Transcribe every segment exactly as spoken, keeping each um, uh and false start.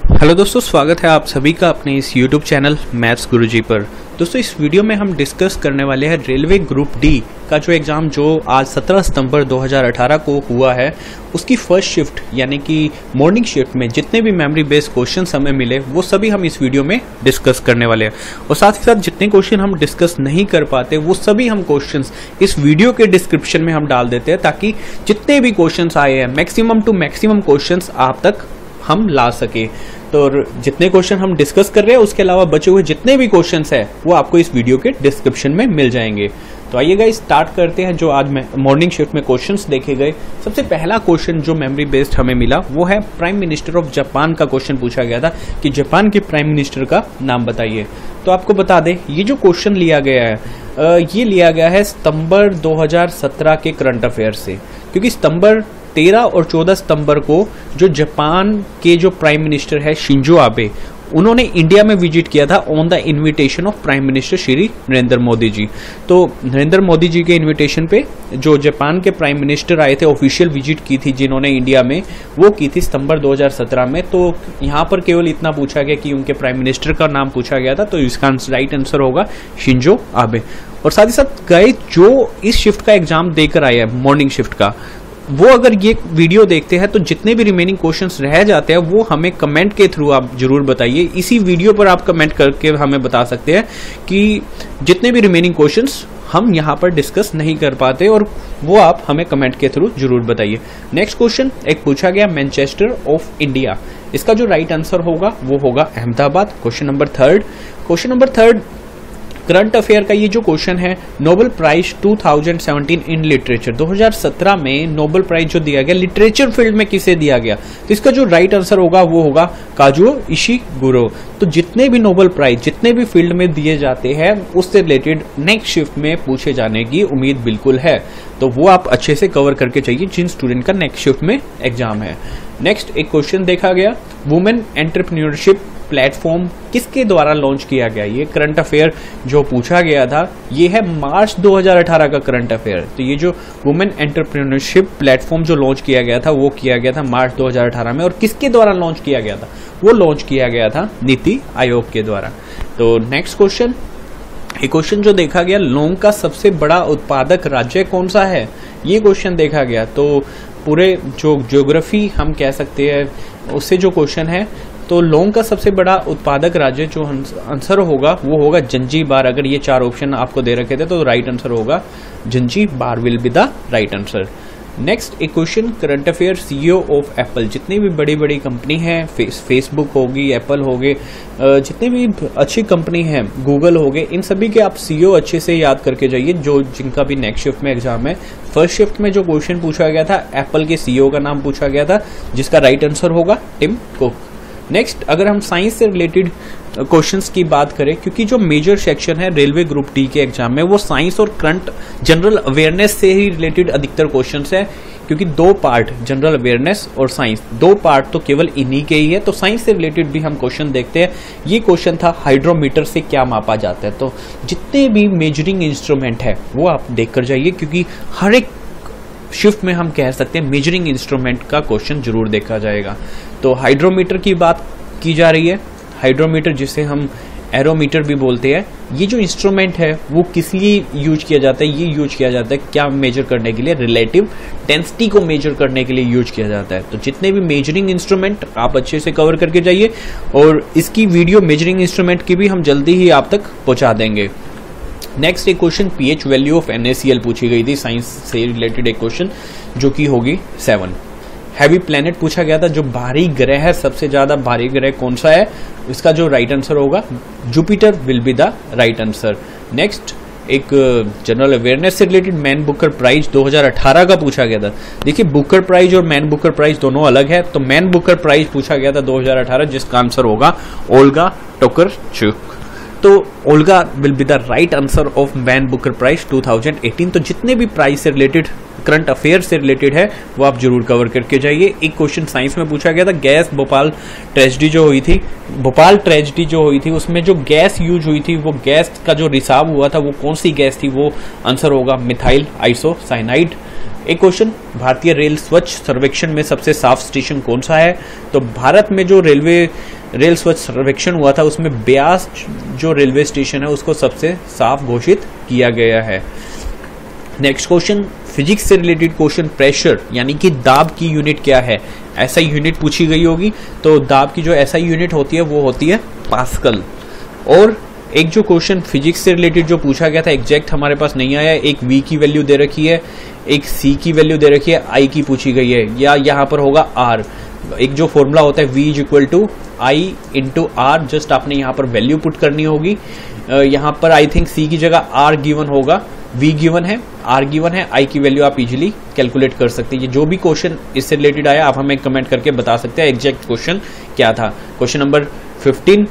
Hello दोस्तों, स्वागत है आप सभी का अपने इस यूट्यूब चैनल मैथ्स गुरुजी पर। दोस्तों, इस वीडियो में हम डिस्कस करने वाले हैं रेलवे ग्रुप डी का जो एग्ज़ाम जो आज सत्रह सितंबर दो हज़ार अठारह को हुआ है, उसकी फर्स्ट शिफ्ट यानी कि मॉर्निंग शिफ्ट में जितने भी मेमोरी बेस्ड क्वेश्चंस हमें मिले वो सभी हम इस वीडियो में डिस्कस करने वाले हैं। और साथ ही साथ जितने क्वेश्चन हम डिस्कस नहीं कर पाते वो सभी हम क्वेश्चंस इस वीडियो के डिस्क्रिप्शन में हम डाल देते हैं, ताकि जितने भी क्वेश्चंस आए हैं मैक्सिमम टू मैक्सिमम क्वेश्चंस आप तक हम ला सके। तो जितने क्वेश्चन हम डिस्कस कर रहे हैं उसके अलावा बचे हुए जितने भी क्वेश्चंस हैं वो आपको इस वीडियो के डिस्क्रिप्शन में मिल जाएंगे। तो आइए गाइस स्टार्ट करते हैं जो आज मॉर्निंग शिफ्ट में क्वेश्चंस देखे गए। सबसे पहला क्वेश्चन जो मेमोरी बेस्ड हमें मिला वो है प्राइम मिनिस्टर ऑफ जापान का क्वेश्चन पूछा गया था कि जापान के प्राइम मिनिस्टर का नाम बताइए। तो आपको बता दें ये जो क्वेश्चन लिया गया है ये लिया गया है सितंबर दो हज़ार सत्रह के करंट अफेयर से, क्योंकि सितंबर तेरह और चौदह सितंबर को जो जापान के जो प्राइम मिनिस्टर है शिंजो आबे, उन्होंने इंडिया में विजिट किया था on the invitation of prime minister Shri Narendra Modi ji. तो नरेंद्र मोदी जी के इनविटेशन पे जो जापान के प्राइम मिनिस्टर आए थे, ऑफिशियल विजिट की थी जिन्होंने इंडिया में, वो की थी सितंबर दो हज़ार सत्रह में। तो यहाँ पर केवल इतना पूछा गया कि उनके प्राइम मिनिस्टर का नाम पूछा गया था, तो इसका राइट आंसर होगा शिंजो आबे। और साथ ही साथ गए जो इस शिफ्ट का एग्जाम देकर आए हैं मॉर्निंग शिफ्ट का, वो अगर ये वीडियो देखते हैं तो जितने भी रिमेनिंग क्वेश्चंस रह जाते हैं वो हमें कमेंट के थ्रू आप जरूर बताइए। इसी वीडियो पर आप कमेंट करके हमें बता सकते हैं कि जितने भी रिमेनिंग क्वेश्चंस हम यहाँ पर डिस्कस नहीं कर पाते, और वो आप हमें कमेंट के थ्रू जरूर बताइए। नेक्स्ट क्वेश्चन एक पूछा गया मैनचेस्टर ऑफ इंडिया, इसका जो राइट आंसर होगा वो होगा Ahmedabad. Question number third question number third current affair का ये जो क्वेश्चन है, नोबेल प्राइज दो हज़ार सत्रह इन लिटरेचर, दो हज़ार सत्रह में नोबेल प्राइज जो दिया गया लिटरेचर फील्ड में किसे दिया गया, तो इसका जो राइट आंसर होगा वो होगा काजुओ इशिगुरो। तो जितने भी नोबेल प्राइज जितने भी फील्ड में दिए जाते हैं उससे रिलेटेड नेक्स्ट शिफ्ट में पूछे जाने की उम्मीद बिल्कुल है, तो वो आप अच्छे से कवर करके चाहिए जिन स्टूडेंट का नेक्स्ट शिफ्ट में एग्जाम है। नेक्स्ट एक क्वेश्चन देखा गया, वुमेन एंटरप्रेन्योरशिप प्लेटफॉर्म किसके द्वारा लॉन्च किया गया। ये करंट अफेयर जो पूछा गया था ये है मार्च दो हज़ार अठारह का करंट अफेयर। तो ये जो वुमेन एंटरप्रेन्योरशिप प्लेटफॉर्म जो लॉन्च किया गया था वो किया गया था मार्च दो हज़ार अठारह में, और किसके द्वारा लॉन्च किया गया था, वो लॉन्च किया गया था नीति आयोग के द्वारा। तो नेक्स्ट क्वेश्चन एक क्वेश्चन जो देखा गया, लौंग का सबसे बड़ा उत्पादक राज्य कौन सा है, ये क्वेश्चन देखा गया। तो पूरे जो ज्योग्राफी हम कह सकते हैं उससे जो क्वेश्चन है, तो लौंग का सबसे बड़ा उत्पादक राज्य जो आंसर होगा वो होगा जंजीबार। अगर ये चार ऑप्शन आपको दे रखे थे तो राइट आंसर होगा Zanzibar will be the right answer. Next एक question current affair, CEO of Apple, जितनी भी बड़ी बड़ी कंपनी है, फेस, फेसबुक होगी, एप्पल होगे, जितनी भी अच्छी कंपनी है, गूगल होगे, इन सभी के आप सीईओ अच्छे से याद करके जाइए जो जिनका भी नेक्स्ट शिफ्ट में एग्जाम है। फर्स्ट शिफ्ट में जो क्वेश्चन पूछा गया था एप्पल के सीईओ का नाम पूछा गया था, जिसका राइट आंसर होगा टिम कुक। नेक्स्ट अगर हम साइंस से रिलेटेड क्वेश्चंस की बात करें, क्योंकि जो मेजर सेक्शन है रेलवे ग्रुप डी के एग्जाम में वो साइंस और करंट जनरल अवेयरनेस से ही रिलेटेड अधिकतर क्वेश्चंस है, क्योंकि दो पार्ट जनरल अवेयरनेस और साइंस, दो पार्ट तो केवल इन्हीं के ही है। तो साइंस से रिलेटेड भी हम क्वेश्चन देखते हैं। ये क्वेश्चन था हाइड्रोमीटर से क्या मापा जाता है। तो जितने भी मेजरिंग इंस्ट्रूमेंट है वो आप देख कर जाइए, क्योंकि हर एक शिफ्ट में हम कह सकते हैं मेजरिंग इंस्ट्रूमेंट का क्वेश्चन जरूर देखा जाएगा। तो हाइड्रोमीटर की बात की जा रही है, हाइड्रोमीटर जिसे हम एरोमीटर भी बोलते हैं, ये जो इंस्ट्रूमेंट है वो किस लिए यूज किया जाता है, ये यूज किया जाता है क्या मेजर करने के लिए, रिलेटिव डेंसिटी को मेजर करने के लिए यूज किया जाता है। तो जितने भी मेजरिंग इंस्ट्रूमेंट आप अच्छे से कवर करके जाइए, और इसकी वीडियो मेजरिंग इंस्ट्रूमेंट की भी हम जल्दी ही आप तक पहुंचा देंगे। नेक्स्ट एक question pH value of NaCl पूछी गई थी, साइंस से रिलेटेड एक क्वेश्चन जो कि होगी सेवन। हैवी प्लेनेट पूछा गया था, जो भारी ग्रह है, सबसे ज्यादा भारी ग्रह कौन सा है, इसका जो राइट आंसर होगा Jupiter will be the right answer. Next एक जनरल अवेयरनेस से रिलेटेड मैन बुकर प्राइज दो हज़ार अठारह का पूछा गया था। देखिए बुकर प्राइज और मैन बुकर प्राइज दोनों अलग है। तो मैन बुकर प्राइज पूछा गया था दो हज़ार अठारह, जिसका आंसर होगा ओल्गा टोकरचुक। तो Olga will be the right answer of Man Booker Prize दो हज़ार अठारह। तो जितने भी प्राइज से रिलेटेड करंट अफेयर से रिलेटेड है वो आप जरूर कवर करके जाइए। एक क्वेश्चन साइंस में पूछा गया था, गैस भोपाल ट्रेजेडी जो हुई थी, भोपाल ट्रेजेडी जो हुई थी उसमें जो गैस यूज हुई थी वो गैस का जो रिसाव हुआ था वो कौन सी गैस थी, वो आंसर होगा मिथाइल आइसोसाइनाइड। एक क्वेश्चन, भारतीय रेल स्वच्छ सर्वेक्षण में सबसे साफ स्टेशन कौन सा है? तो भारत में जो रेलवे रेल स्वच्छ सर्वेक्षण हुआ था उसमें ब्यास जो रेलवे स्टेशन है उसको सबसे साफ घोषित किया गया है। नेक्स्ट क्वेश्चन, फिजिक्स से रिलेटेड क्वेश्चन, प्रेशर यानी कि दाब की यूनिट क्या है? ऐसा यूनिट पूछी गई होगी, तो दाब की जो ऐसा यूनिट होती है वो होती है पास्कल। और एक जो क्वेश्चन फिजिक्स से रिलेटेड जो पूछा गया था एग्जैक्ट हमारे पास नहीं आया, एक वी की वैल्यू दे रखी है, एक सी की वैल्यू दे रखी है, आई की पूछी गई है, या यहाँ पर होगा आर। एक जो फॉर्मूला होता है V is equal to I into R, just आपने यहाँ पर वैल्यू पुट करनी होगी। यहाँ पर आई थिंक सी की जगह आर गिवन होगा, वी गिवन है, आर गिवन है, आई की वैल्यू आप इजीली कैलकुलेट कर सकते हैं। जो भी क्वेश्चन इससे रिलेटेड आया आप हमें कमेंट करके बता सकते हैं एग्जैक्ट क्वेश्चन क्या था। क्वेश्चन नंबर फिफ्टीन,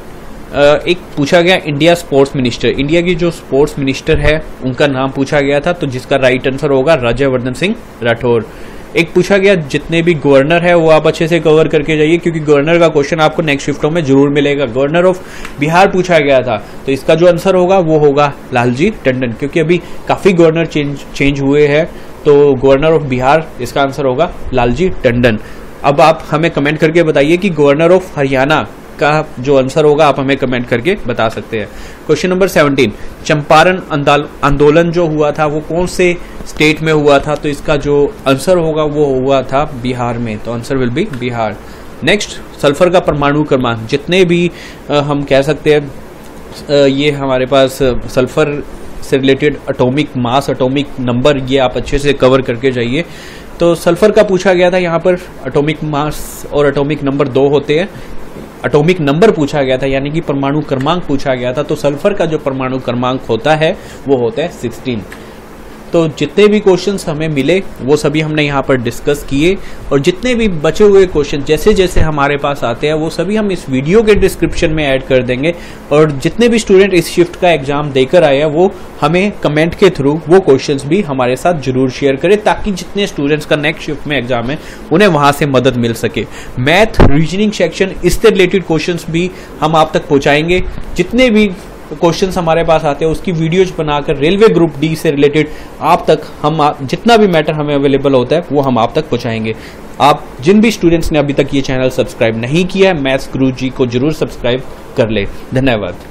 एक पूछा गया इंडिया स्पोर्ट्स मिनिस्टर, इंडिया की जो स्पोर्ट्स मिनिस्टर है उनका नाम पूछा गया था, तो जिसका राइट आंसर होगा राज्यवर्धन सिंह राठौर। एक पूछा गया जितने भी गवर्नर है वो आप अच्छे से कवर करके जाइए क्योंकि गवर्नर का क्वेश्चन आपको नेक्स्ट शिफ्टों में जरूर मिलेगा। गवर्नर ऑफ बिहार पूछा गया था, तो इसका जो आंसर होगा वो होगा लालजी टंडन, क्योंकि अभी काफी गवर्नर चेंज चेंज हुए हैं, तो गवर्नर ऑफ बिहार इसका आंसर होगा लालजी टंडन। अब आप हमें कमेंट करके बताइए कि गवर्नर ऑफ हरियाणा का जो आंसर होगा आप हमें कमेंट करके बता सकते हैं। क्वेश्चन नंबर सेवनटीन, चंपारण आंदोलन जो हुआ था वो कौन से स्टेट में हुआ था? तो इसका जो आंसर होगा वो हुआ था बिहार में, तो answer will be Bihar. Next, sulphur का परमाणु क्रमांक, जितने भी आ, हम कह सकते हैं आ, ये हमारे पास सल्फर से related atomic mass, atomic number, ये आप अच्छे से कवर करके जाइए। तो सल्फर का पूछा गया था, यहाँ पर एटॉमिक मास और एटॉमिक नंबर दो होते हैं, एटॉमिक नंबर पूछा गया था यानी कि परमाणु क्रमांक पूछा गया था, तो सल्फर का जो परमाणु क्रमांक होता है वो होता है सोलह। तो जितने भी क्वेश्चंस हमें मिले वो सभी हमने यहाँ पर डिस्कस किए, और जितने भी बचे हुए क्वेश्चन जैसे जैसे हमारे पास आते हैं वो सभी हम इस वीडियो के डिस्क्रिप्शन में ऐड कर देंगे। और जितने भी स्टूडेंट इस शिफ्ट का एग्जाम देकर आए हैं वो हमें कमेंट के थ्रू वो क्वेश्चंस भी हमारे साथ जरूर शेयर करें, ताकि जितने स्टूडेंट्स का नेक्स्ट शिफ्ट में एग्जाम है उन्हें वहां से मदद मिल सके। मैथ, रीजनिंग सेक्शन, इससे रिलेटेड क्वेश्चंस भी हम आप तक पहुंचाएंगे। जितने भी क्वेश्चंस हमारे पास आते हैं उसकी वीडियोज बनाकर रेलवे ग्रुप डी से रिलेटेड आप तक हम जितना भी मैटर हमें अवेलेबल होता है वो हम आप तक पहुंचाएंगे। आप जिन भी स्टूडेंट्स ने अभी तक ये चैनल सब्सक्राइब नहीं किया है, मैथ्स गुरु जी को जरूर सब्सक्राइब कर ले। धन्यवाद।